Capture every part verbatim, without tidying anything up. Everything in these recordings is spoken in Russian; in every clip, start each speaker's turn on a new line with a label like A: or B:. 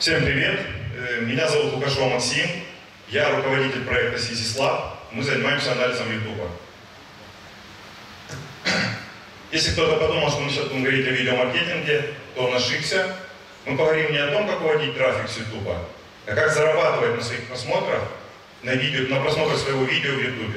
A: Всем привет! Меня зовут Лукашов Максим. Я руководитель проекта Sysislab. Мы занимаемся анализом YouTube. Если кто-то подумал, что мы сейчас будем говорить о видеомаркетинге, то он ошибся. Мы поговорим не о том, как выводить трафик с YouTube, а как зарабатывать на своих просмотрах, на, видео, на просмотрах своего видео в YouTube.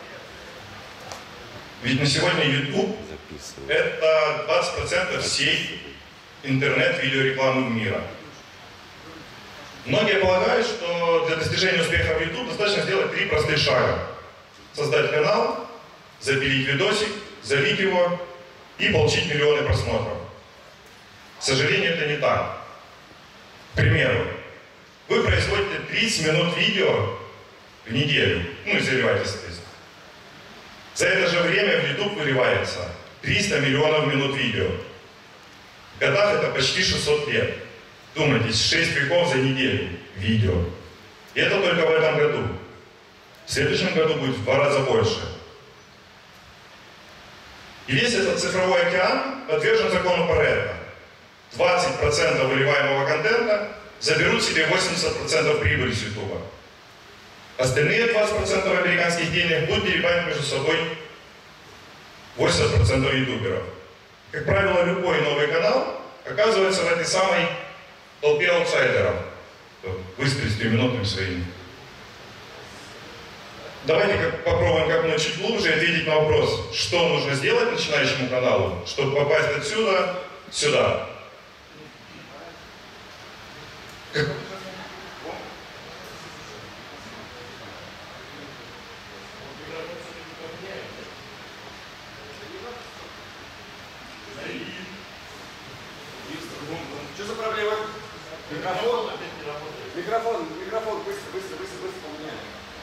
A: Ведь на сегодня YouTube — это двадцать процентов всей интернет-видеорекламы мира. Многие полагают, что для достижения успеха в YouTube достаточно сделать три простых шага. Создать канал, запилить видосик, залить его и получить миллионы просмотров. К сожалению, это не так. К примеру, вы производите тридцать минут видео в неделю, ну и заливаете, соответственно. За это же время в YouTube выливается триста миллионов минут видео. В годах это почти шестьсот лет. Думайте, шесть веков за неделю видео. И это только в этом году. В следующем году будет в два раза больше. И весь этот цифровой океан подвержен закону Парето. двадцать процентов выливаемого контента заберут себе восемьдесят процентов прибыли с YouTube. Остальные двадцать процентов американских денег будут перебивать между собой восемьдесят процентов ютуберов. Как правило, любой новый канал оказывается в этой самой толпе аутсайдеров. Выстрелить трехминутными своими. Давайте как, попробуем как-нибудь чуть глубже и ответить на вопрос, что нужно сделать начинающему каналу, чтобы попасть отсюда сюда. Как...
B: Что за проблема? Микрофон? Микрофон, микрофон, быстро, быстро, быстро, быстро поменяли.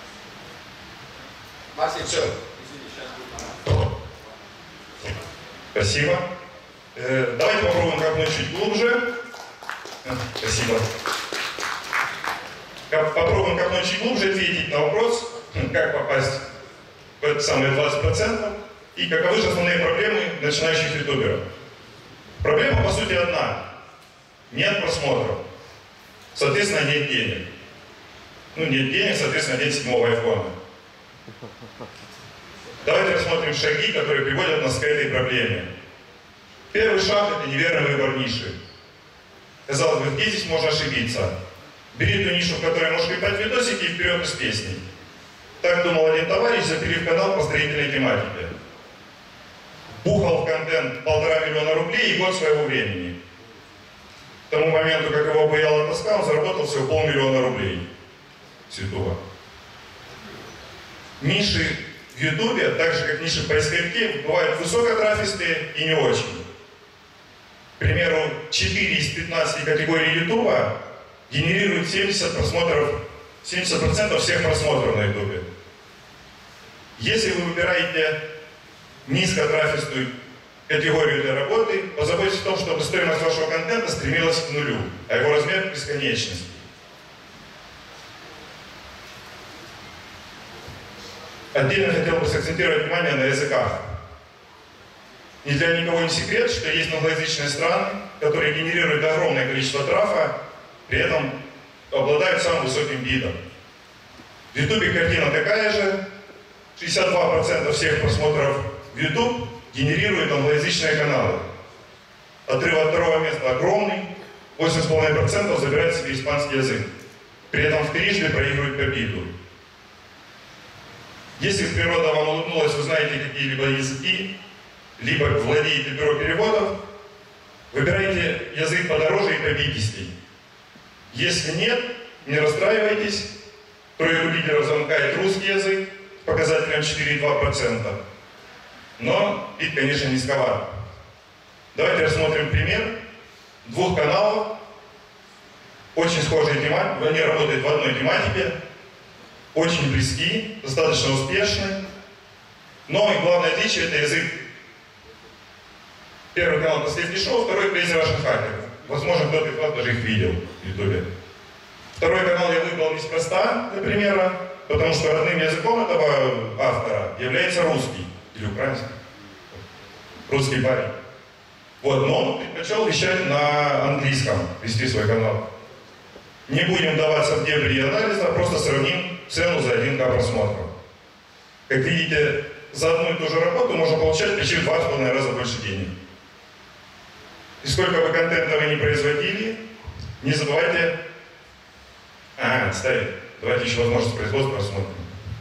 B: Максим, все. Извини, сейчас будет.
A: Спасибо. Э, давайте попробуем копнуть чуть глубже. Спасибо. Попробуем копнуть чуть глубже, ответить на вопрос, как попасть в это самые двадцать процентов и каковы же основные проблемы начинающих ютуберов. Проблема, по сути, одна. Нет просмотров. Соответственно, нет денег. Ну, нет денег, соответственно, нет седьмого айфона. Давайте рассмотрим шаги, которые приводят нас к этой проблеме. Первый шаг — это неверный выбор ниши. Казалось бы, где здесь можно ошибиться? Бери ту нишу, в которой можешь клепать видосики, и вперед из песни. Так думал один товарищ, запилив канал по строительной тематике. Бухал в контент полтора миллиона рублей и год своего времени. К тому моменту, как его обуяла тоска, он заработал всего полмиллиона рублей с Ютуба. Ниши в Ютубе, так же как ниши в поисковике, бывают высокотрафистые и не очень. К примеру, четыре из пятнадцати категорий Ютуба генерируют семьдесят просмотров, семьдесят процентов всех просмотров на Ютубе. Если вы выбираете низкотрафистую категорию для работы, позаботьтесь о том, чтобы стоимость вашего контента стремилась к нулю, а его размер к бесконечности. Отдельно хотел бы сакцентировать внимание на языках. Ни для никого не секрет, что есть англоязычные страны, которые генерируют огромное количество трафа, при этом обладают самым высоким бидом. В Ютубе картина такая же. шестьдесят два процента всех просмотров в YouTube генерируют англоязычные каналы. Отрыв от второго места огромный, восемь целых пять десятых процента забирает себе испанский язык. При этом в трижды проигрывают по биду. Если природа вам улыбнулась, вы знаете какие-либо языки, либо владеете бюро переводов, выбирайте язык подороже и победительней. Если нет, не расстраивайтесь, тройку лидеров замыкает русский язык, показателем четыре целых два десятых процента. Но бит, конечно, низковат. Давайте рассмотрим пример двух каналов, очень схожие тематики, они работают в одной тематике, очень близки, достаточно успешны, но и главное отличие — это язык. Первый канал — это Sleepy Show, второй — Crazy Russian Hacker. Возможно, кто-то из вас даже их видел в YouTube. Второй канал я выбрал неспроста, для примера, потому что родным языком этого автора является русский или украинский. Русский парень. Вот, но он предпочел вещать на английском, вести свой канал. Не будем вдаваться в дебри анализа, просто сравним цену за один ка просмотров. Как видите, за одну и ту же работу можно получать почти в два с половиной раза больше денег. И сколько бы контента вы не производили, не забывайте... А, отставить. Давайте еще возможность производства рассмотрим.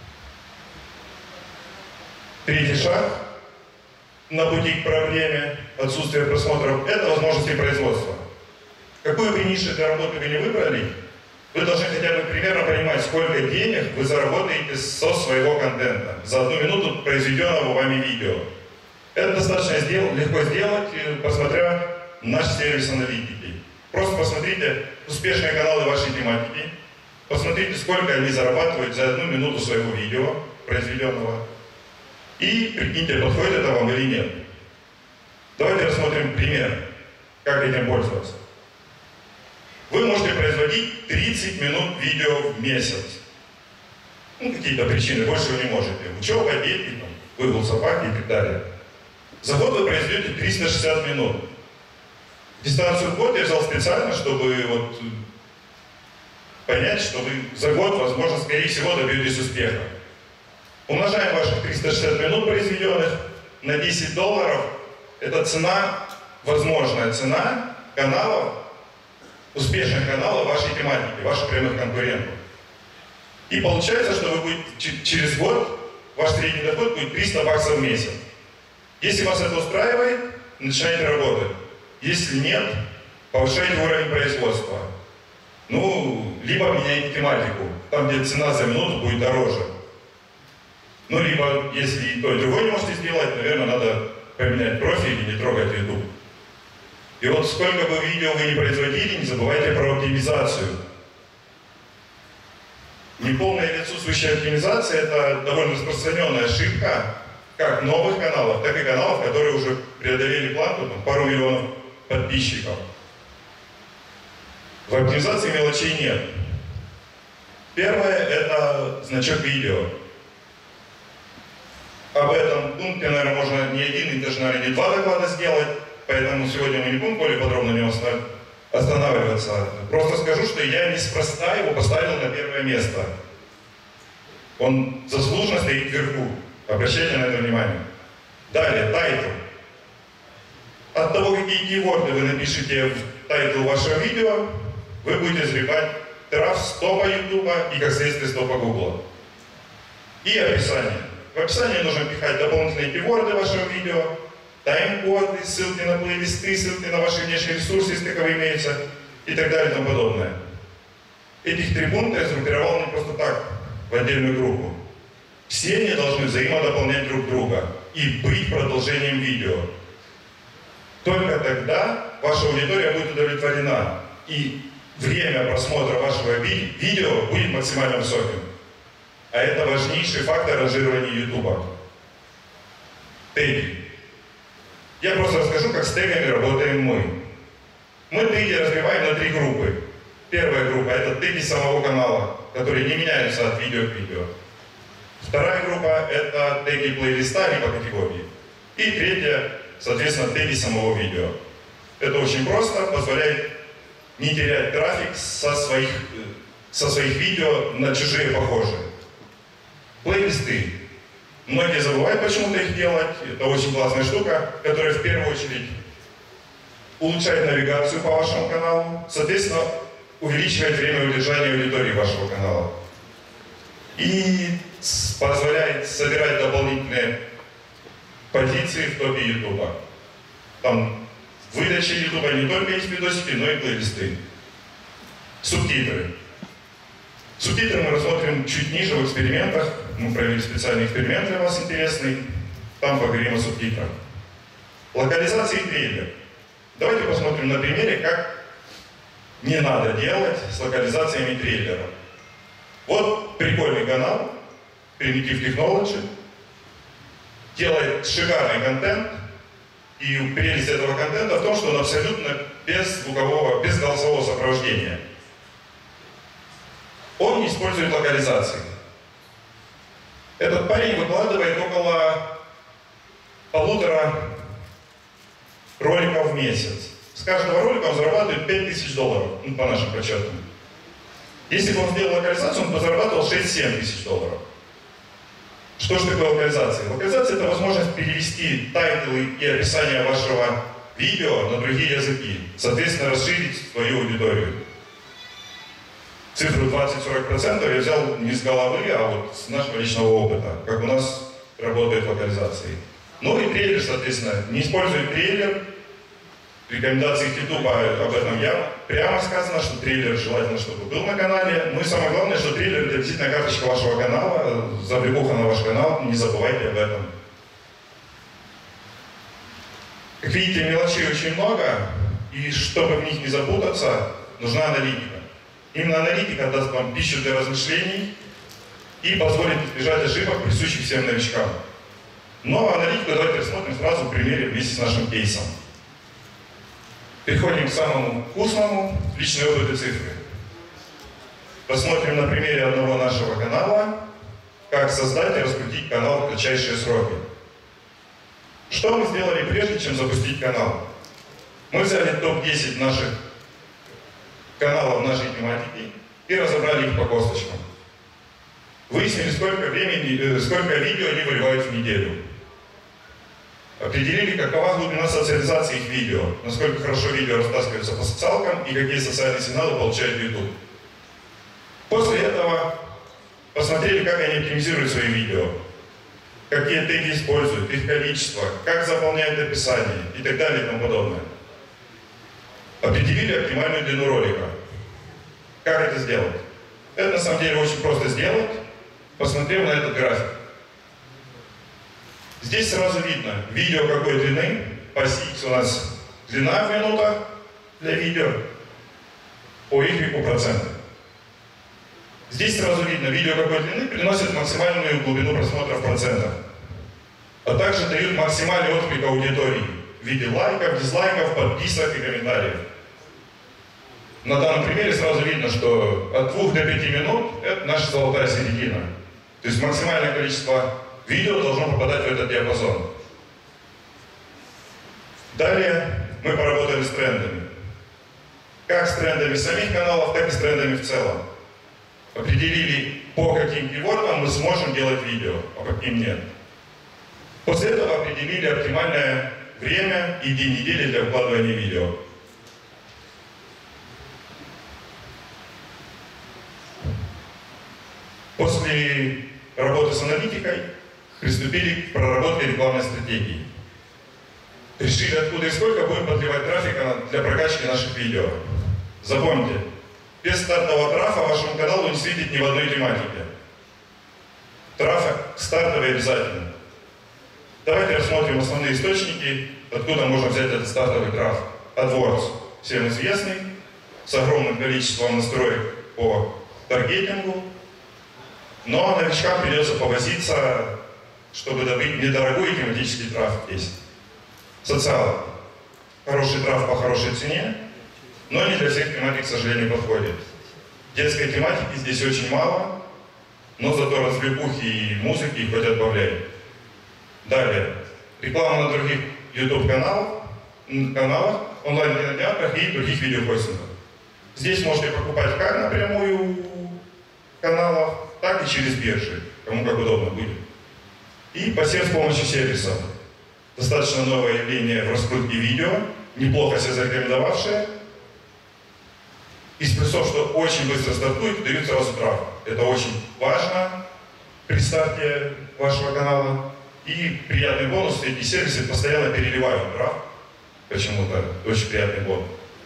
A: Третий шаг на пути к проблеме отсутствия просмотров – это возможности производства. Какую бы нишу для работы вы не выбрали, вы должны хотя бы примерно понимать, сколько денег вы заработаете со своего контента за одну минуту произведенного вами видео. Это достаточно сдел- легко сделать, посмотря наш сервис аналитики. Просто посмотрите успешные каналы вашей тематики, посмотрите, сколько они зарабатывают за одну минуту своего видео произведенного, и прикиньте, подходит это вам или нет. Давайте рассмотрим пример, как этим пользоваться. Вы можете производить тридцать минут видео в месяц. Ну, какие-то причины, больше вы не можете. Учеба, дети, там, выгул собаки и так далее. За год вы произведете триста шестьдесят минут. Дистанцию в год я взял специально, чтобы вот понять, что вы за год, возможно, скорее всего, добьетесь успеха. Умножаем ваших триста шестьдесят минут произведенных на десять долларов. Это цена, возможная цена каналов, успешных каналов вашей тематики, ваших прямых конкурентов. И получается, что вы будете через год, ваш средний доход будет триста баксов в месяц. Если вас это устраивает, начинайте работать. Если нет, повышайте уровень производства. Ну, либо меняйте тематику, там, где цена за минуту будет дороже. Ну, либо, если и то, и другое не можете сделать, наверное, надо поменять профиль и не трогать YouTube. И вот сколько бы видео вы не производили, не забывайте про оптимизацию. Неполная или отсутствующая оптимизация – это довольно распространенная ошибка как новых каналов, так и каналов, которые уже преодолели планку, там, пару миллионов подписчиков. В оптимизации мелочей нет. Первое – это значок видео. Об этом пункте, наверное, можно не один, и даже, наверное, не два доклада сделать, поэтому сегодня мы не будем более подробно на нем останавливаться. Просто скажу, что я неспроста его поставил на первое место. Он заслуженно стоит вверху. Обращайте на это внимание. Далее, тайтл. От того, какие кейворды вы напишите в тайтл вашего видео, вы будете извлекать траф с топа YouTube и, как следствие, с топа Google. И описание. В описании нужно пихать дополнительные кейворды вашего видео, тайм-коды, ссылки на плейлисты, ссылки на ваши внешние ресурсы, если таковые имеются, и так далее и тому подобное. Этих три пункта я сгруппировал не просто так, в отдельную группу. Все они должны взаимодополнять друг друга и быть продолжением видео. Только тогда ваша аудитория будет удовлетворена, и время просмотра вашего ви- видео будет максимально высоким. А это важнейший фактор ранжирования YouTube. Теги. Я просто расскажу, как с тегами работаем мы. Мы теги разбиваем на три группы. Первая группа – это теги самого канала, которые не меняются от видео к видео. Вторая группа – это теги плейлиста либо категории. И третья, соответственно, теги самого видео. Это очень просто, позволяет не терять трафик со своих, со своих видео на чужие похожие. Плейлисты. Многие забывают почему-то их делать. Это очень классная штука, которая в первую очередь улучшает навигацию по вашему каналу, соответственно, увеличивает время удержания аудитории вашего канала. И позволяет собирать дополнительные позиции в топе YouTube. Там в выдаче YouTube не только есть видосики, но и плейлисты. Субтитры. Субтитры мы рассмотрим чуть ниже в экспериментах. Мы провели специальный эксперимент для вас интересный. Там поговорим о субтитрах. Локализация и трейлер. Давайте посмотрим на примере, как не надо делать с локализациями трейлера. Вот прикольный канал, Primitive Technology, делает шикарный контент, и прелесть этого контента в том, что он абсолютно без звукового, без голосового сопровождения. Он не использует локализации. Этот парень выкладывает около полутора роликов в месяц. С каждого ролика он зарабатывает пять тысяч долларов, ну, по нашим подсчетам. Если бы он сделал локализацию, он бы зарабатывал шесть-семь тысяч долларов. Что же такое локализация? Локализация — это возможность перевести тайтлы и описание вашего видео на другие языки, соответственно, расширить свою аудиторию. Цифру двадцать-сорок процентов я взял не с головы, а вот с нашего личного опыта, как у нас работает локализация. Ну и трейлер, соответственно, не используй трейлер. В рекомендациях YouTube об этом я прямо сказано, что трейлер желательно, чтобы был на канале. Ну и самое главное, что трейлер — это визитная карточка вашего канала, завлекуха на ваш канал, не забывайте об этом. Как видите, мелочей очень много, и чтобы в них не запутаться, нужна аналитика. Именно аналитика даст вам пищу для размышлений и позволит избежать ошибок, присущих всем новичкам. Но аналитику давайте рассмотрим сразу в примере вместе с нашим кейсом. Переходим к самому вкусному, личные опыты цифры. Посмотрим на примере одного нашего канала, как создать и раскрутить канал в кратчайшие сроки. Что мы сделали прежде, чем запустить канал? Мы взяли топ десять наших каналов нашей тематики и разобрали их по косточкам. Выяснили, сколько времени, сколько видео они выливают в неделю. Определили, какова глубина социализации их видео, насколько хорошо видео растаскиваются по социалкам и какие социальные сигналы получает YouTube. После этого посмотрели, как они оптимизируют свои видео, какие теги используют, их количество, как заполняют описание и так далее и тому подобное. Определили оптимальную длину ролика. Как это сделать? Это на самом деле очень просто сделать, посмотрев на этот график. Здесь сразу видно, видео какой длины, по си икс у нас длина в минутах для видео, по Y процентов. Здесь сразу видно, видео какой длины приносит максимальную глубину просмотра в процентах, а также дают максимальный отклик аудитории в виде лайков, дизлайков, подписок и комментариев. На данном примере сразу видно, что от двух до пяти минут это наша золотая середина. То есть максимальное количество видео должно попадать в этот диапазон. Далее мы поработали с трендами. Как с трендами самих каналов, так и с трендами в целом. Определили, по каким кейвордам мы сможем делать видео, а по каким нет. После этого определили оптимальное время и день недели для выкладывания видео. После работы с аналитикой приступили к проработке рекламной стратегии. Решили, откуда и сколько будем подливать трафика для прокачки наших видео. Запомните, без стартового трафа вашему каналу не светит ни в одной тематике. Трафик стартовый обязательно. Давайте рассмотрим основные источники, откуда можно взять этот стартовый трафик. AdWords, всем известный, с огромным количеством настроек по таргетингу. Но новичкам придется повозиться, чтобы добыть недорогой тематический трафик здесь. Социал. Хороший трафик по хорошей цене, но не для всех тематик, к сожалению, подходит. Детской тематики здесь очень мало, но зато развлекухи и музыки хоть отбавляй. Далее. Реклама на других YouTube-каналах, каналах, онлайн-кинотеатрах и других видеохостингах. Здесь можете покупать как напрямую каналов, так и через биржи, кому как удобно будет. И посев с помощью сервисов. Достаточно новое явление в раскрутке видео, неплохо себя зарекомендовавшее. Из плюсов, что очень быстро стартует, дают сразу трафик. Это очень важно при старте вашего канала. И приятный бонус, эти сервисы постоянно переливают трафик. Почему-то очень приятный бонус.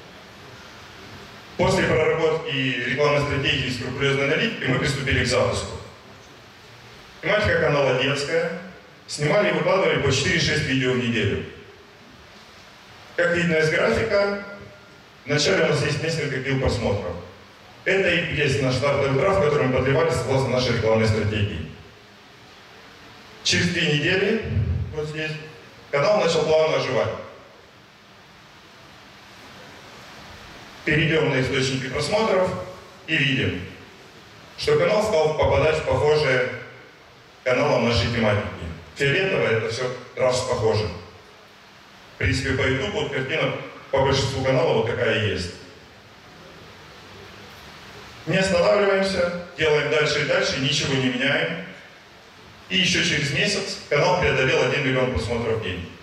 A: После проработки рекламной стратегии и скрупулезной аналитики мы приступили к запуску. Тематика канала детская. Снимали и выкладывали по четыре-шесть видео в неделю. Как видно из графика, вначале у нас есть несколько кил просмотров. Это и есть наш стартовый трафик, который мы подливали согласно нашей рекламной стратегии. Через две недели, вот здесь, канал начал плавно оживать. Перейдем на источники просмотров и видим, что канал стал попадать в похожие каналам нашей тематики. Фиолетовое — это все трафик похоже. В принципе, по YouTube картина по большинству каналов вот такая и есть. Не останавливаемся, делаем дальше и дальше, ничего не меняем. И еще через месяц канал преодолел один миллион просмотров в день.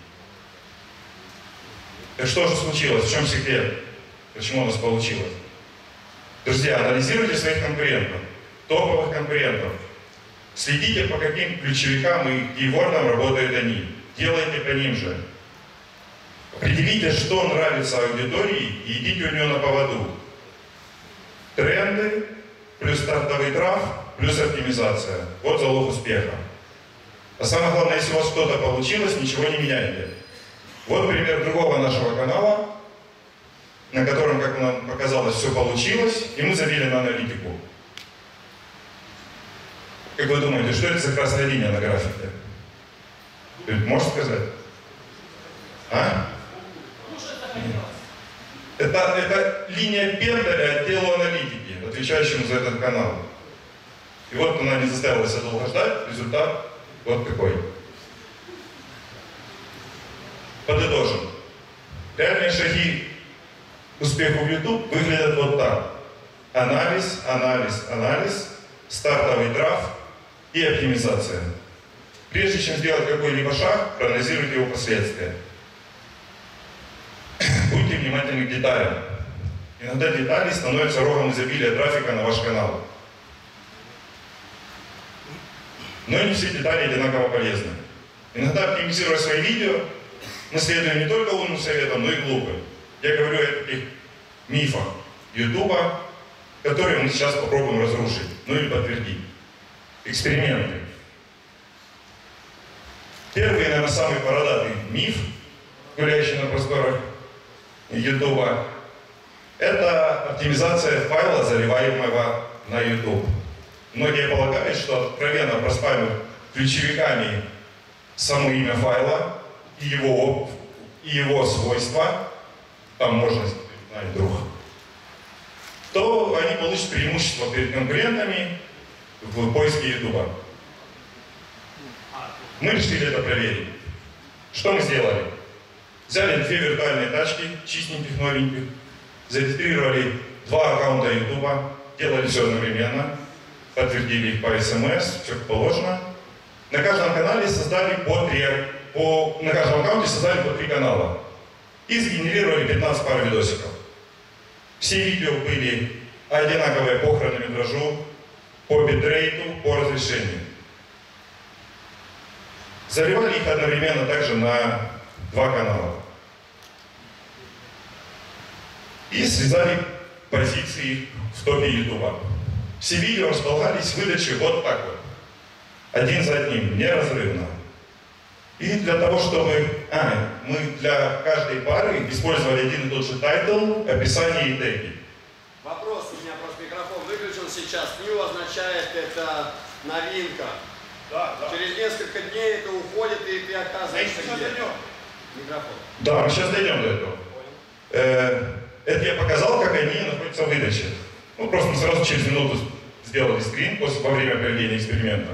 A: Так что же случилось? В чем секрет? Почему у нас получилось? Друзья, анализируйте своих конкурентов, топовых конкурентов. Следите, по каким ключевикам и кейвордам работают они. Делайте по ним же. Определите, что нравится аудитории, и идите у нее на поводу. Тренды, плюс стартовый траф, плюс оптимизация. Вот залог успеха. А самое главное, если у вас что-то получилось, ничего не меняйте. Вот пример другого нашего канала, на котором, как нам показалось, все получилось, и мы забили на аналитику. Как вы думаете, что это за красная линия на графике? Можете сказать? А? Это, это линия Пенделя отделу аналитики, отвечающему за этот канал. И вот она не заставила себя долго ждать, результат вот какой. Подытожим. Реальные шаги к успеху в YouTube выглядят вот так. Анализ, анализ, анализ, стартовый траф и оптимизация. Прежде чем сделать какой-либо шаг, проанализируйте его последствия. Будьте внимательны к деталям. Иногда детали становятся рогом изобилия трафика на ваш канал. Но не все детали одинаково полезны. Иногда, оптимизируя свои видео, мы следуем не только умным советам, но и глупым. Я говорю о таких мифах Ютуба, которые мы сейчас попробуем разрушить, ну или подтвердить. Эксперименты. Первый, наверное, самый бородатый миф, гуляющий на просторах Ютуба, это оптимизация файла, заливаемого на YouTube. Многие полагают, что откровенно проспамив ключевиками само имя файла и его, и его свойства, там можно знать друг, то они получат преимущество перед конкурентами в поиске YouTube. Мы решили это проверить. Что мы сделали? Взяли две виртуальные тачки, чистеньких, новеньких, зарегистрировали два аккаунта YouTube, делали все одновременно, подтвердили их по эс эм эс, все как положено. На каждом канале создали по три, по, на каждом аккаунте создали по три канала и сгенерировали пятнадцать пар видосиков. Все видео были одинаковые по хронометражу, по битрейту, по разрешению. Заливали их одновременно также на два канала. И связали позиции в топе YouTube. Все видео располагались в выдаче вот так вот. Один за одним, неразрывно. И для того, чтобы... А, мы для каждой пары использовали один и тот же тайтл, описание и теги.
B: Вопрос, у меня просто микрофон выключен сейчас. New означает это новинка. Да, да. Через несколько дней это уходит, и ты оказываешься где? Микрофон.
A: Да, мы сейчас дойдем до этого. Э, это я показал, как они находятся в выдаче. Ну, просто мы сразу через минуту сделали скрин после, во время проведения эксперимента.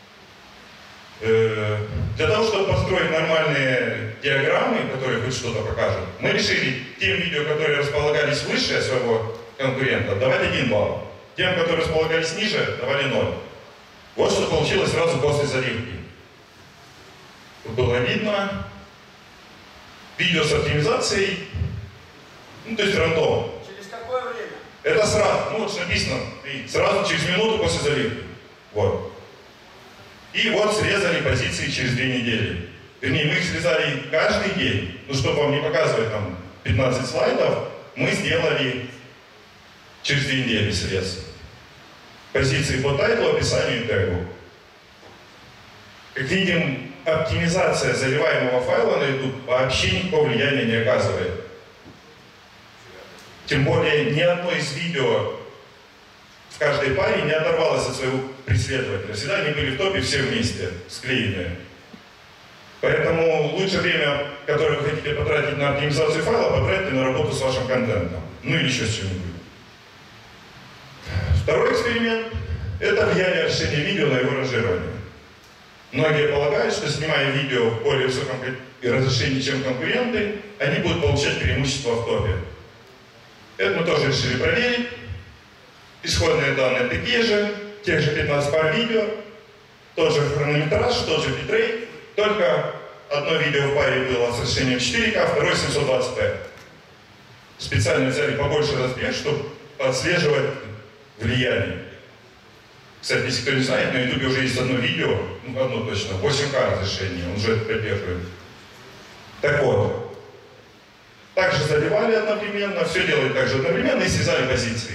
A: Э, для того, чтобы построить нормальные диаграммы, которые хоть что-то покажут, мы решили тем видео, которые располагались выше своего конкурента, давать один балл. Тем, которые располагались ниже, давали ноль. Вот что получилось сразу после заливки. Тут было видно видео с оптимизацией, ну то есть рандом.
B: Через какое время?
A: Это сразу, ну вот что написано, сразу через минуту после заливки. Вот. И вот срезали позиции через две недели. Вернее, мы их срезали каждый день. Ну, чтобы вам не показывать там пятнадцать слайдов, мы сделали через две недели срез. Позиции по тайтлу, описанию и тегу. Как видим, оптимизация заливаемого файла на YouTube вообще никакого влияния не оказывает. Тем более, ни одно из видео в каждой паре не оторвалось от своего преследователя. Всегда они были в топе все вместе, склеенные. Поэтому лучшее время, которое вы хотите потратить на оптимизацию файла, потратите на работу с вашим контентом. Ну или еще с чем-нибудь. Второй эксперимент – это влияние расширения видео на его ранжирование. Многие полагают, что снимая видео в более высоком разрешении, чем конкуренты, они будут получать преимущество в топе. Это мы тоже решили проверить. исходные данные такие же, тех же пятнадцать пар видео, тот же хронометраж, тот же битрейт, только одно видео в паре было с разрешением четыре ка, второе семьсот двадцать пэ. Специально взяли побольше размер, чтобы отслеживать влияние. Кстати, если кто не знает, на ютубе уже есть одно видео, ну одно точно, восемь ка разрешение, он уже это поддерживает. Так вот, также заливали одновременно, все делали также одновременно и связали позиции.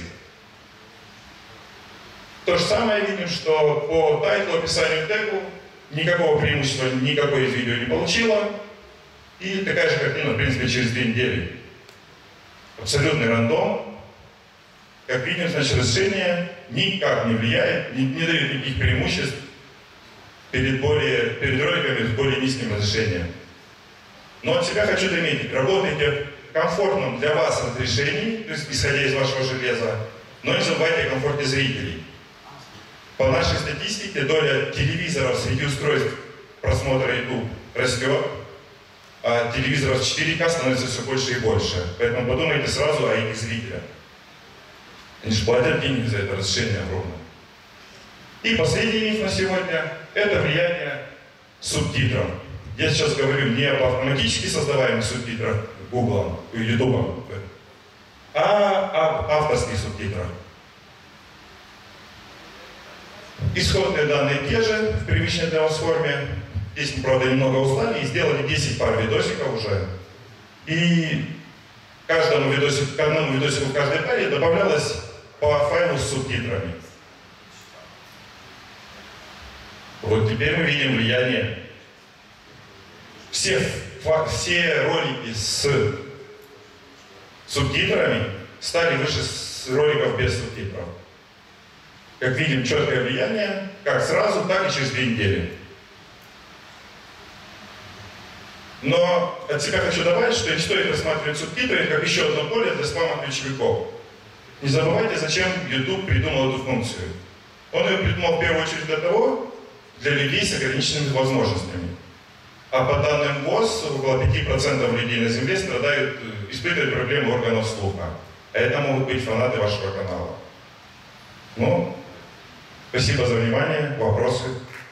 A: То же самое видим, что по тайтлу, описанию, тегу никакого преимущества никакое из видео не получило. И такая же картина, в принципе, через две недели. Абсолютный рандом. Как видим, значит, разрешение никак не влияет, не, не дает никаких преимуществ перед, более, перед роликами с более низким разрешением. Но от себя хочу заметить, работайте в комфортном для вас разрешении, то есть исходя из вашего железа, но не забывайте о комфорте зрителей. По нашей статистике доля телевизоров среди устройств просмотра YouTube растет, а телевизоров четыре ка становится все больше и больше. Поэтому подумайте сразу о этих зрителях. Они же платят деньги за это разрешение огромное. И последний миф на сегодня – это влияние субтитров. Я сейчас говорю не об автоматически создаваемых субтитрах Google и YouTube, а об авторских субтитрах. Исходные данные те же, в привычной для вас форме. Здесь мы, правда, немного устали и сделали десять пар видосиков уже. И каждому видосику, к одному видосику в каждой паре добавлялось по файлу с субтитрами. Вот теперь мы видим влияние. Все, все ролики с субтитрами стали выше с роликов без субтитров. Как видим, четкое влияние, как сразу, так и через две недели. Но от себя хочу добавить, что не стоит рассматривать субтитры как еще одно поле для спама ключевиков. Не забывайте, зачем YouTube придумал эту функцию. Он ее придумал в первую очередь для того, для людей с ограниченными возможностями. А по данным ВОЗ, около пяти процентов людей на Земле страдают, испытывают проблемы органов слуха. А это могут быть фанаты вашего канала. Ну, спасибо за внимание. Вопросы?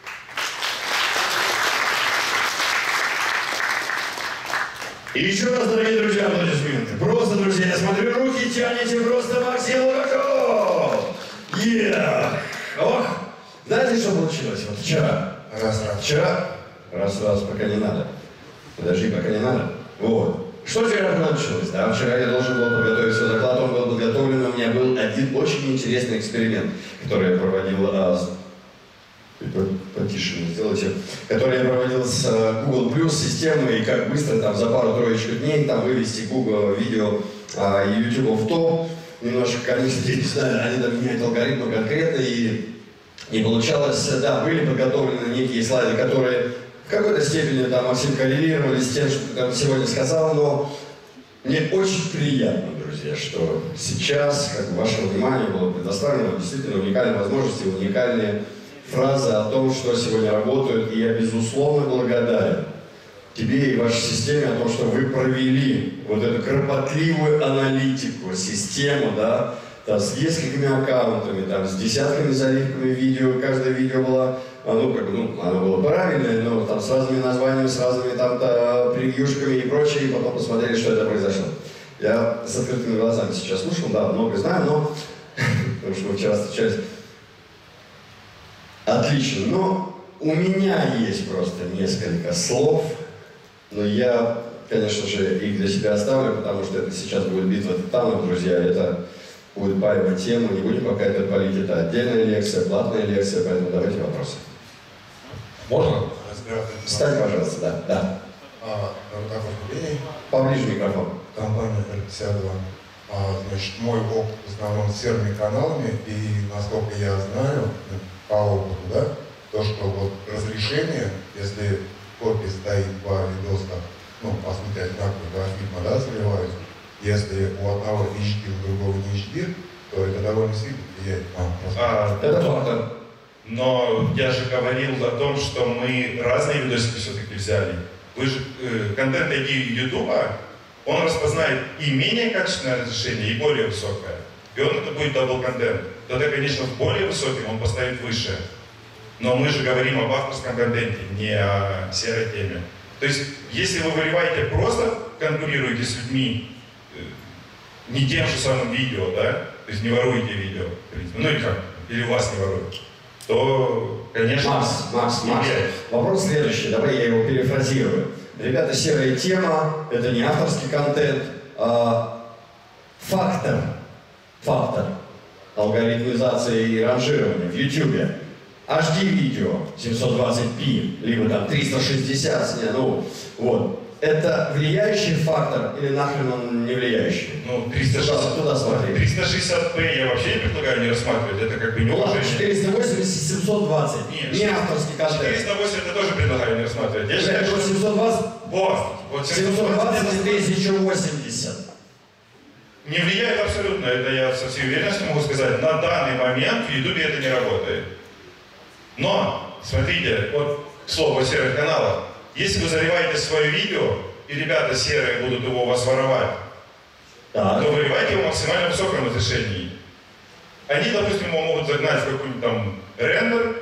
C: И еще раз, дорогие друзья, аплодисменты. Просто, друзья, я смотрю, руки тянете просто Максим Лукашов. Yeah. Ох, знаете, что получилось? Вот вчера. Раз-раз. Вчера. Раз-раз, пока не надо. Подожди, пока не надо. Вот. Что вчера получилось? Да, вчера я должен был подготовить свой доклад, он был подготовлен, у меня был один очень интересный эксперимент, который я проводил а, с... потише сделайте, который я проводил с Google Plus системой, и как быстро там за пару-троечку дней там вывести Google видео а, и YouTube в топ. Немножко, конечно, не знаю, они там меняют алгоритмы конкретно, и не получалось. Да, были подготовлены некие слайды, которые в какой-то степени там Максим коррелировали с тем, что ты там сегодня сказал, но мне очень приятно, друзья, что сейчас, как бы, вашему вниманию было предоставлено действительно уникальные возможности, уникальные фразы о том, что сегодня работают, и я безусловно благодарен тебе и вашей системе о том, что вы провели вот эту кропотливую аналитику, систему, да, там, с несколькими аккаунтами, там, с десятками заливками видео, каждое видео было, ну, как бы, ну, оно было правильное, но там с разными названиями, с разными там-то превьюшками и прочее, и потом посмотрели, что это произошло. Я с открытыми глазами сейчас слушал, да, много знаю, но, потому что мы вчера встречались. Отлично, но у меня есть просто несколько слов, но я, конечно же, их для себя оставлю, потому что это сейчас будет битва титанов, друзья, это будет палевая тема, не будем пока это палить, это отдельная лекция, платная лекция, поэтому давайте вопросы.
D: Можно?
C: Встань, пожалуйста, да, да.
D: А,
C: Поближе микрофон.
D: Компания эр пятьдесят два. А, значит, мой опыт в основном с серыми каналами, и насколько я знаю, по опыту, да, то, что вот разрешение, если в копии стоит два видоса, ну, по сути, одинаковые два фильма, да, заливают, если у одного эйч ди, у другого не эйч ди, то это довольно сильно влияет на
A: а,
C: это факт.
A: Но я же говорил о том, что мы разные видосики все-таки взяли. Вы же, э, контент ай ди Ютуба, он распознает и менее качественное разрешение, и более высокое. И он это будет дабл контент. тогда, конечно, в более высоким он поставит выше. Но мы же говорим об авторском контенте, не о серой теме. То есть, если вы выливаете, просто конкурируете с людьми не тем же самым видео, да, то есть не воруете видео, в принципе, ну или как, или вас не воруют, то, конечно...
C: Макс, Макс, Макс, вопрос следующий, давай я его перефразирую. Ребята, серая тема, это не авторский контент, а фактор, фактор алгоритмизации и ранжирования в YouTube. эйч ди видео семьсот двадцать пи, либо там триста шестьдесят, ну, вот. Это влияющий фактор или нахрен он не влияющий?
A: Ну, триста шестьдесят,
C: туда смотри.
A: триста шестьдесят пи я вообще не предлагаю не рассматривать, это как бы не уважение.
C: четыреста восемьдесят, семьсот двадцать,
A: Нет,
C: не авторский контент.
A: четыреста восемьдесят я тоже предлагаю не рассматривать. Я считаю,
C: что
A: что...
C: семьсот двадцать?
A: Вот, вот
C: семьсот двадцать и тысяча восемьдесят.
A: Не влияет абсолютно, это я со всей уверенностью могу сказать. На данный момент в YouTube это не работает. Но, смотрите, вот к слову о серых каналах. Если вы заливаете свое видео, и ребята серые будут его у вас воровать,
C: так.
A: то выливайте его в максимально высоком разрешении. Они, допустим, его могут загнать в какой-нибудь там рендер,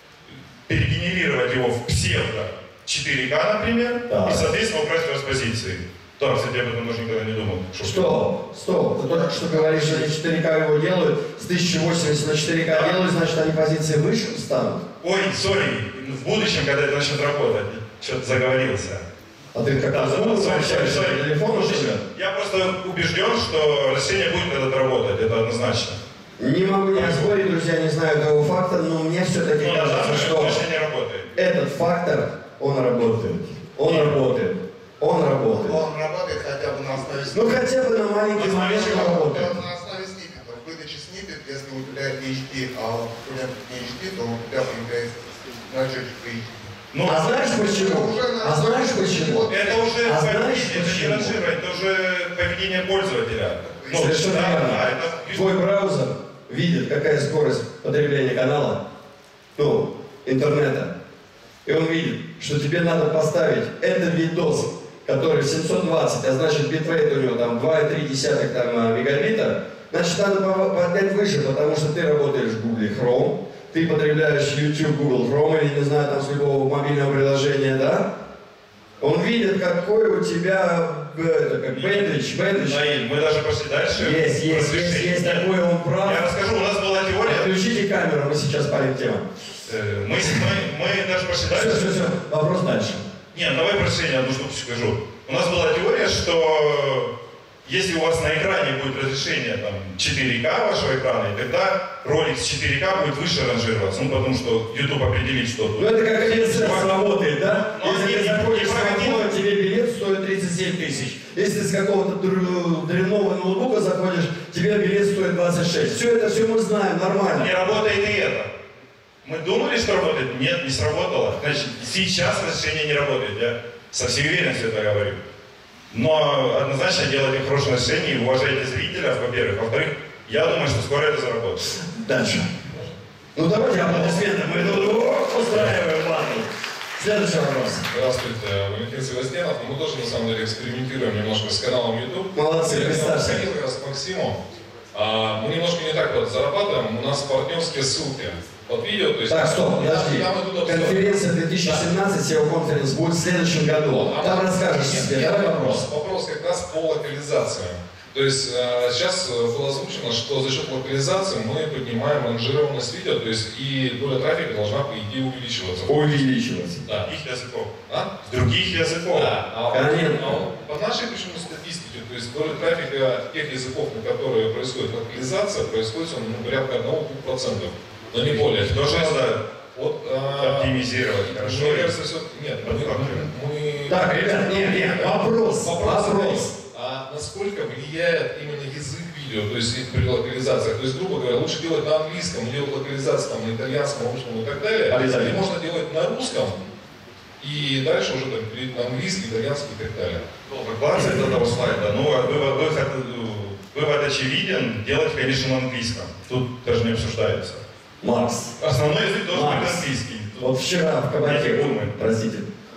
A: перегенерировать его в псевдо четыре ка, например,
C: так.
A: и, соответственно, убрать в распозиции. Да, кстати, я об этом тоже никогда не думал.
C: Что? Стоп, стоп. Ты только что говоришь, что они четыре ка его делают, с тысяча восемьдесят на четыре ка да. делают, значит, они позиции выше станут?
A: Ой, сори, в будущем, когда это начнет работать, что-то заговорился.
C: А ты как-то забыл, сообщаешь по телефону, что ли?
A: Я просто убежден, что разрешение будет когда-то работать, это однозначно.
C: Не могу не спорить, друзья, не знаю этого факта, но мне все-таки
A: но
C: кажется, что
A: работает.
C: этот фактор, он работает. Он Нет. работает. Он работает.
D: Он работает хотя бы на основе сниппетов.
C: Ну хотя бы на маленький момент работает.
D: На основе сниппетов. Выдача сниппет, если у тебя эйч ди, а у тебя не эйч ди, то у тебя появляется значочек эйч ди.
C: Ну, а знаешь почему? А знаешь почему?
A: Это уже
C: а
A: поведение, это не ранжирование, это уже поведение пользователя.
C: Ну, совершенно да, верно. Да, это... Твой браузер видит, какая скорость потребления канала, ну, интернета. И он видит, что тебе надо поставить этот видос, который семьсот двадцать, а значит битрейт у него там два и три десятых там, мегабита, значит надо поднять выше, потому что ты работаешь в Google Chrome, ты потребляешь YouTube, Google Chrome или, не знаю, там с любого мобильного приложения, да? Он видит, какой у тебя, это, как бендвич, бендвич.
A: Наиль, мы даже пошли дальше.
C: Есть, есть, есть, есть такой, он прав.
A: Я расскажу, у нас была теория.
C: Включите камеру, мы сейчас палим тему.
A: Мы, мы, мы даже пошли дальше.
C: Все, все, все, вопрос дальше.
A: Не, давай прощение, одну штуку скажу. У нас была теория, что если у вас на экране будет разрешение там, четыре ка вашего экрана, и тогда ролик с четыре ка будет выше ранжироваться, ну потому что YouTube определит, что тут.
C: Ну это как один работает, да?
A: Но
C: если ты заходишь в магазин, тебе билет стоит тридцать семь тысяч. Если ты с какого-то дрянного ноутбука заходишь, тебе билет стоит двадцать шесть. Все это все мы знаем, нормально.
A: Не работает и это. Мы думали, что работает? Нет, не сработало. Значит, сейчас разрешение не работает. Я со всей уверенностью это говорю. Но однозначно делайте хорошее разрешение, уважайте зрителя, во-первых. Во-вторых, я думаю, что скоро это заработает.
C: Дальше. Ну давайте аплодисменты. Мы тут устраиваем банду. Следующий вопрос.
E: Здравствуйте, Валентин Севастьянов. Мы тоже на самом деле экспериментируем немножко с каналом YouTube.
C: Молодцы, представьте.
E: Я хотел как раз к Максиму. А, мы немножко не так вот зарабатываем, у нас партнерские ссылки под видео. То есть
C: так, стоп, подожди. Конференция две тысячи семнадцать, да. сео конференс будет в следующем году. А там расскажешь себе. Давай вопрос.
E: Вопрос как раз по локализации. То есть э, сейчас было озвучено, что за счет локализации мы поднимаем ранжированность видео, то есть и доля трафика должна, по идее, увеличиваться.
C: Увеличиваться.
E: Да.
A: Других языков.
E: А?
A: С других языков.
E: Да. А,
C: Конечно.
E: А, по нашей почему статистике, то есть доля трафика тех языков, на которые происходит локализация, происходит он ну, порядка одного-двух процентов. Но не более.
A: Тоже надо
E: вот, а,
A: оптимизировать. Хорошо.
E: Мне кажется, все... Нет, мы, мы...
C: Так, ребят, нет, нет, вопрос.
E: Вопрос.
C: вопрос.
E: А насколько влияет именно язык видео, то есть при локализациях? То есть, грубо говоря, лучше делать на английском, делать локализацию там, на итальянском, русском и так далее. Или можно делать на русском, и дальше уже там, перейти на английский, итальянский и так далее.
A: двадцать этого слайда. Ну, вывод, выход, вывод очевиден, делать, конечно, на английском. Тут даже не обсуждается.
C: Макс.
A: Основной язык должен
C: Макс.
A: быть английский. Тут
C: вот вчера в кабаке, простите,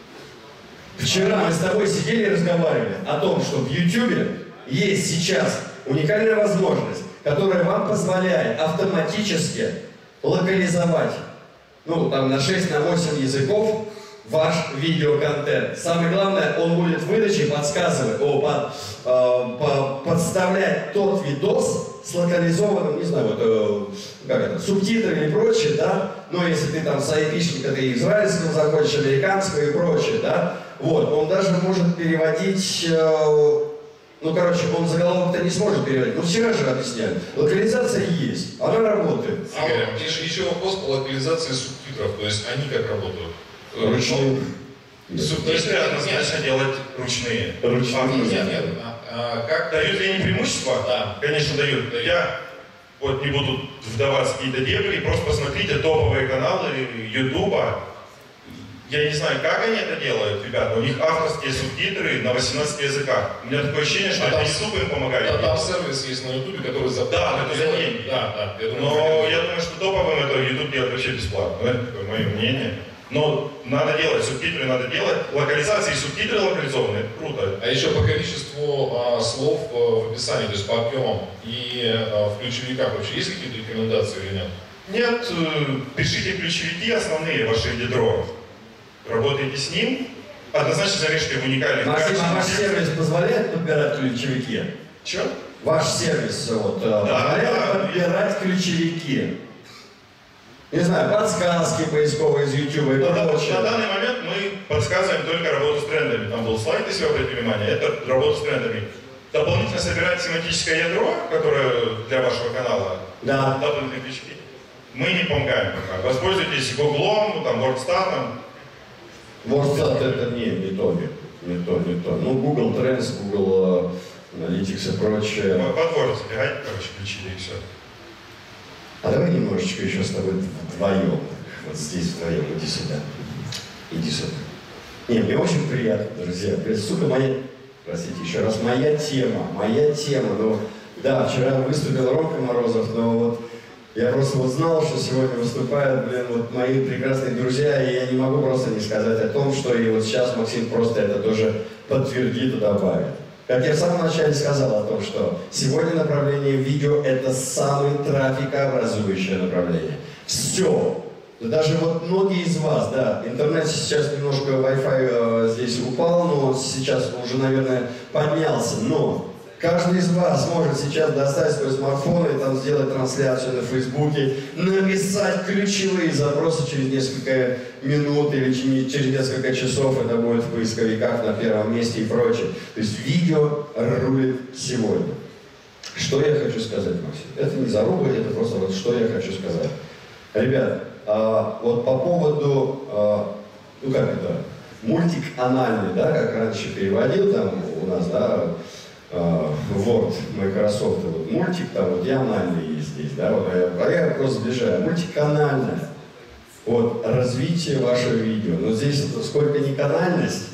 C: вчера мы с тобой сидели и разговаривали о том, что в YouTube есть сейчас уникальная возможность которое вам позволяет автоматически локализовать, ну, там, на шесть-восемь языков ваш видеоконтент. Самое главное, он будет в выдаче подсказывать, о, под, э, по, подставлять тот видос с локализованным, не знаю, вот, э, как это, субтитрами и прочее, да, но если ты там с айпишника, ты израильского захочешь, американского и прочее, да, вот, он даже может переводить, э, ну, короче, он заголовок-то не сможет переводить, ну, вчера же объясняли, локализация есть, она работает.
E: Игорь, а еще, еще вопрос по локализации субтитров, то есть они как работают?
C: Ручные.
A: Субтитры однозначно делать ручные.
C: Ручные.
E: Нет, нет, а, а как...
A: Дают ли они преимущества?
E: Да.
A: Конечно, дают. Я вот не буду вдаваться в какие-то дебри, просто посмотрите топовые каналы Ютуба. Я не знаю, как они это делают, ребята, у них авторские субтитры на восемнадцати языках. У меня такое ощущение, что
E: а
A: это
E: там,
A: YouTube им помогает.
E: Да, там сервис есть на Ютубе, который за...
A: Да, это за деньги.
E: Да, да. Я думаю,
A: Но я думаю, что топовым это YouTube делает вообще бесплатно. Ну, это такое мое мнение. Но надо делать, субтитры надо делать. Локализации и субтитры локализованные, это круто.
E: А еще по количеству а, слов а, в описании, то есть по объемам и а, в ключевиках вообще есть какие-то рекомендации или нет?
A: Нет, э, пишите ключевики основные ваши ядро. Работайте с ним, однозначно замешивайте в уникальных
C: Максим, а ваш
A: качествах.
C: сервис позволяет подбирать ключевики?
A: Че?
C: Ваш сервис вот, да, позволяет
A: да,
C: подбирать ключевики? Не знаю, подсказки поисковые из YouTube и
A: На,
C: прочее.
A: на данный момент мы подсказываем только работу с трендами. Там был слайд, если вы обратили внимание, это работа с трендами. Дополнительно собирать семантическое ядро, которое для вашего канала,
C: Да.
A: дополнительные ключевики, мы не помогаем пока. Воспользуйтесь Гуглом, там, WordStat.
C: WordStat это не, не то, не, не то, не то. Ну, Google Trends, Google Analytics и прочее.
A: Под Word забирайте, короче, ключи и все.
C: А давай немножечко еще с тобой вдвоем. Вот здесь вдвоем, иди сюда. Иди сюда. Не, мне очень приятно, друзья. Сука, моя... Простите, еще раз, моя тема, моя тема. Ну, да, вчера выступил Ромка Морозов, но вот я просто вот знал, что сегодня выступают, блин, вот мои прекрасные друзья, и я не могу просто не сказать о том, что и вот сейчас Максим просто это тоже подтвердит и добавит. Как я в самом начале сказал о том, что сегодня направление видео это самое трафикообразующее направление. Все. Даже вот многие из вас, да, интернет сейчас немножко Wi-Fi э, здесь упал, но сейчас уже, наверное, поднялся. Но каждый из вас может сейчас достать свой смартфон и там сделать трансляцию на Фейсбуке, написать ключевые запросы через несколько минут или через несколько часов, это будет в поисковиках на первом месте и прочее. То есть видео рулит сегодня. Что я хочу сказать, Максим? Это не зарубы, это просто вот что я хочу сказать. Ребят, а, вот по поводу, а, ну как это, мультик анальный, да, как раньше переводил там у нас, да, Word, Microsoft, вот мультик там, вот я анальный есть здесь, да, вот, а я просто сближаю, мультик анальный, вот, развитие вашего видео, но здесь сколько не канальность,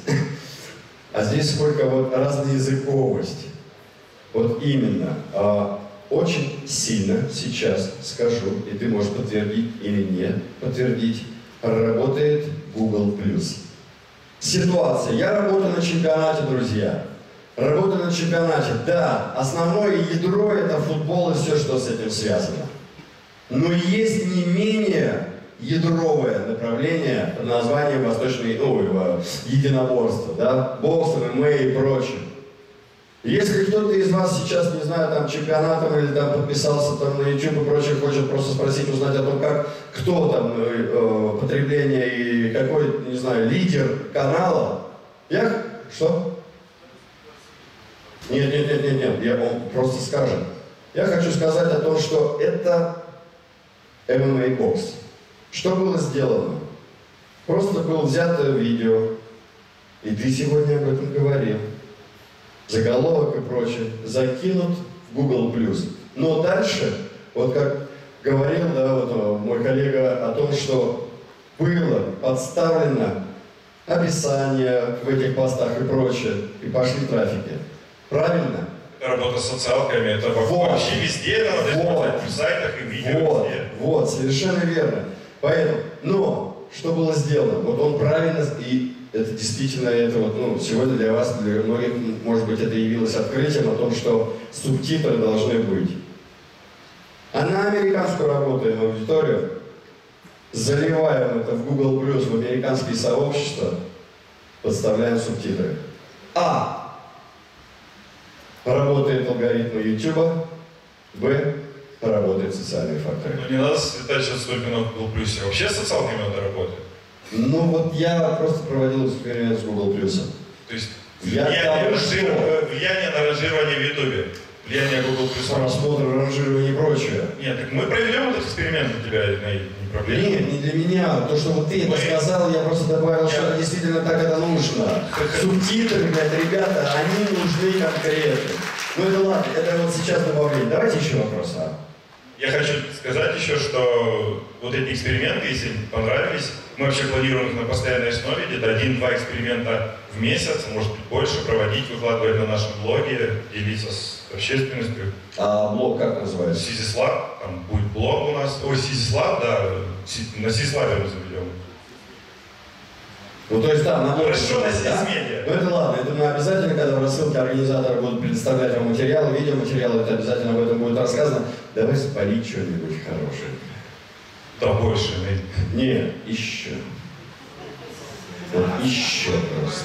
C: а здесь сколько вот разноязыковость, вот именно, а, очень сильно сейчас скажу, и ты можешь подтвердить или нет подтвердить, работает Google плюс. Ситуация, я работаю на чемпионате, друзья. Работа на чемпионате, да, основное ядро это футбол и все, что с этим связано. Но есть не менее ядровое направление под названием восточное, ну, единоборство, да, бокс, эм эм а и прочее. Если кто-то из вас сейчас, не знаю, там чемпионатом или там подписался там на YouTube и прочее, хочет просто спросить, узнать о том, как, кто там э, потребление и какой, не знаю, лидер канала, я, что? Нет, нет, нет, нет, нет, я, он просто скажет. Я хочу сказать о том, что это эм эм а бокс. Что было сделано? Просто было взято видео, и ты сегодня об этом говорил. Заголовок и прочее, закинут в Google плюс. Но дальше, вот как говорил, да, вот мой коллега о том, что было подставлено описание в этих постах и прочее, и пошли трафики. Правильно?
A: Это работа с социалками, это
C: вот.
A: Вообще везде надо
C: вот.
A: использовать, в сайтах и в видео
C: вот.
A: везде.
C: Вот, совершенно верно. Поэтому, но, что было сделано? Вот он правильно, и это действительно, это вот, ну, сегодня для вас, для многих, может быть, это явилось открытием о том, что субтитры должны быть. А на американскую работаем аудиторию, заливаем это в Google плюс, в американские сообщества, подставляем субтитры. А. Работает алгоритмы YouTube. Б. Работают социальные факторы.
A: Ну не надо сосредотачиваться только на Google плюсе. Вообще социалки надо работать.
C: Ну вот я просто проводил эксперимент с Google плюсом.
A: То есть
C: Я
A: влияние,
C: того,
A: ранжир...
C: что...
A: влияние на ранжирование в Ютубе. Влияние Google плюса.
C: Просмотр, ранжирование и прочее.
A: Нет, так мы проведем этот эксперимент для тебя, это не проблема.
C: Нет, не для меня. То, что вот ты это
A: Мы...
C: сказал, я просто добавил, я... что действительно так это нужно. Субтитры, блядь, ребята, они нужны конкретно. Ну это ладно, это вот сейчас добавление. Давайте еще вопрос, а?
A: Я хочу сказать еще, что вот эти эксперименты, если понравились, мы вообще планируем их на постоянной основе, где-то один-два эксперимента в месяц, может быть больше, проводить, выкладывать на нашем блоге, делиться с общественностью.
C: А блог как называется?
A: Сизислаб, там будет блог у нас, ой, Сизислаб, да, на Сизислабе мы заведем.
C: Ну то есть да, на блоге.
A: Хорошо, на
C: да?
A: Сизмедиа.
C: Ну это ладно, это мы обязательно, когда в рассылке организаторы будут предоставлять вам материалы, видеоматериалы, это обязательно об этом будет рассказано. Давай спалить что-нибудь хорошее.
A: Да больше.
C: Нет, еще. Вот еще просто.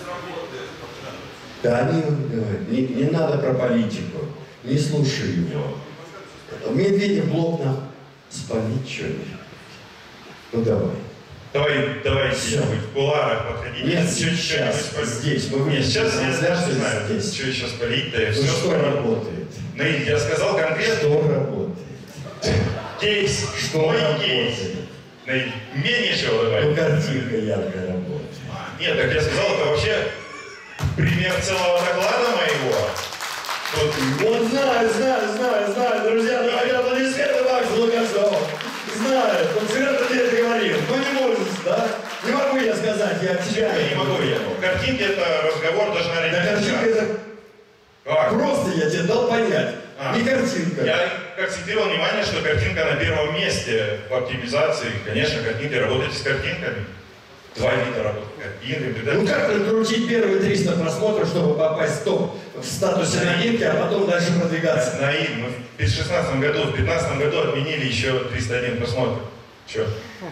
C: Да они говорят, не, не надо про политику, не слушай его. Медведев блок на спалить что-нибудь. Ну давай.
A: Давай, давай где-нибудь в кулуарах подходить.
C: Нет,
A: сейчас,
C: сейчас, здесь. Мы
A: Нет, сейчас я даже не знаю,
C: здесь.
A: что сейчас полить-то. Я
C: Ну
A: все
C: что
A: спалил.
C: работает?
A: Наиль, я сказал конкретно.
C: Что работает?
A: Кейс.
C: Что
A: Мой
C: работает?
A: кейс. Наиль, мне нечего
C: Ну
A: добавить.
C: картинка яркая работает.
A: Нет, так я сказал, это вообще пример целого доклада моего. Вот,
C: Вот знаю, знаю, знаю, знаю, друзья, давайте аплодисменты Максу Лукашову. Знаю, он всегда мне это говорил, но не может, да? Не могу я сказать, я от тебя
A: я не могу, я. Картинки это разговор даже на
C: Да картинка
A: час.
C: это
A: Как?
C: просто я тебе дал понять,
A: А.
C: не картинка.
A: Я акцентировал внимание, что картинка на первом месте в оптимизации. Конечно, картинки, работайте с картинками. Два вида работы картинками.
C: Ну как накрутить первые триста просмотров, чтобы попасть в топ в статусе новинки, а потом дальше продвигаться?
A: Наиль, мы в две тысячи шестнадцатом году, в две тысячи пятнадцатом году отменили еще триста один просмотр. Че?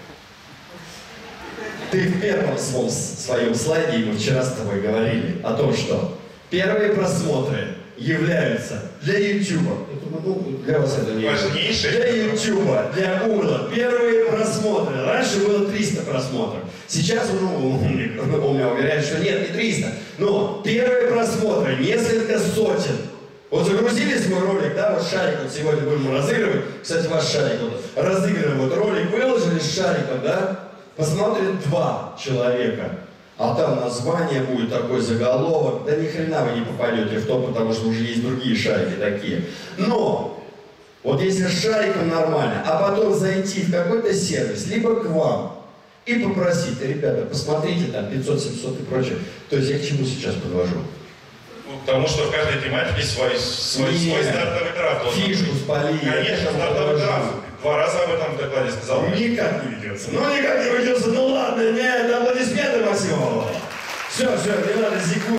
C: Ты в первом своем, своем слайде, и мы вчера с тобой говорили о том, что первые просмотры являются для YouTube. Ну, для вас это не
A: важнейшее.
C: Для YouTube, для Google. Первые просмотры. Раньше было триста просмотров. Сейчас ну, он меня уверяет, что нет, не триста. Но первые просмотры, несколько сотен. Вот загрузили свой ролик, да, вот шарик вот сегодня будем разыгрывать. Кстати, ваш шарик вот разыгрываем. Вот ролик выложили с шариком, да, посмотрят два человека. А там название будет, такой заголовок. Да ни хрена вы не попадете в топ, потому что уже есть другие шарики такие. Но, вот если с шариком нормально, а потом зайти в какой-то сервис, либо к вам, и попросить, ребята, посмотрите там пятьсот, семьсот и прочее. То есть я к чему сейчас подвожу?
A: Ну, потому что в каждой тематике свой, свой, свой стартовый драфт.
C: Фишку спали.
A: Конечно, стартовый драфт. Два раза об этом в докладе сказал.
C: Никак не ведется. Ну никак не ведется. Ну ладно, нет, аплодисменты Максимову. Все, все, не надо зику.